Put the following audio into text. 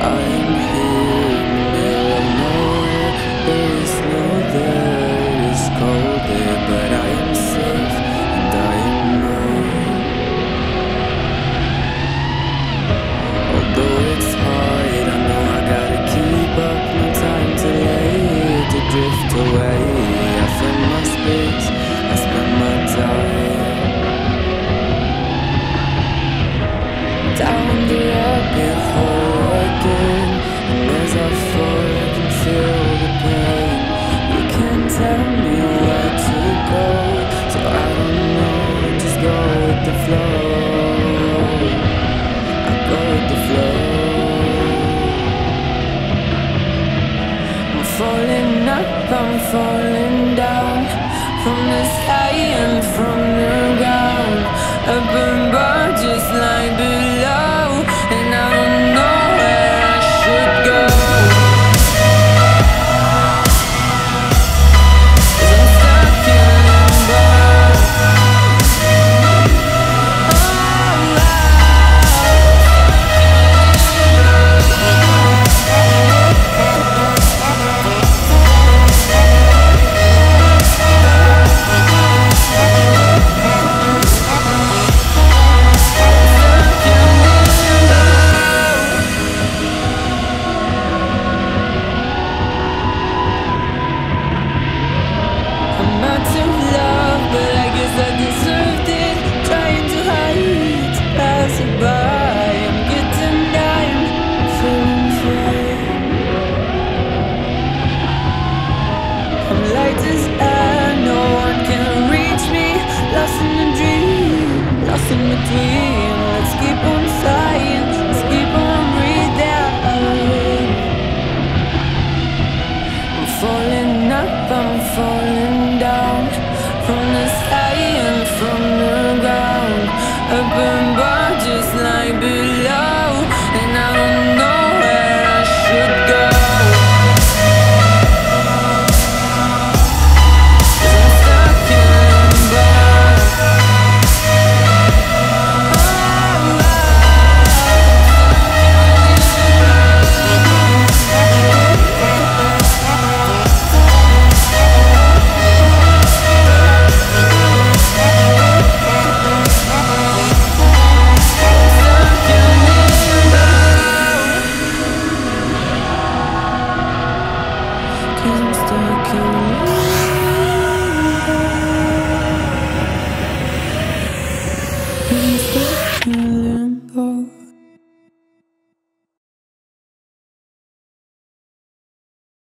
I am here in the middle of nowhere. There is no there, it is cold there, but I am safe and I am mine. Although it's hard, I know I gotta keep up. No time to lay, to drift away. I find my space, I spend my time down the rabbit hole again. And as I fall, I can feel the pain. You can't tell me where to go, so I don't know, just go with the flow. I go with the flow. I'm falling up, I'm falling down, from the sky and from the ground. Up